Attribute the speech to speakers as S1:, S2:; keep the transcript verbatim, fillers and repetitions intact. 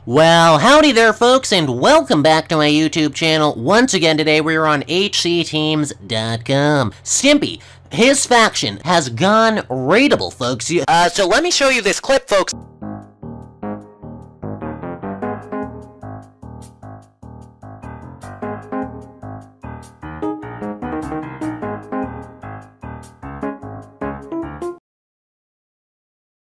S1: Well, howdy there folks, and welcome back to my YouTube channel. Once again today we're on H C teams dot com. Stimpy, his faction has gone raidable, folks. Uh, so let me show you this clip, folks.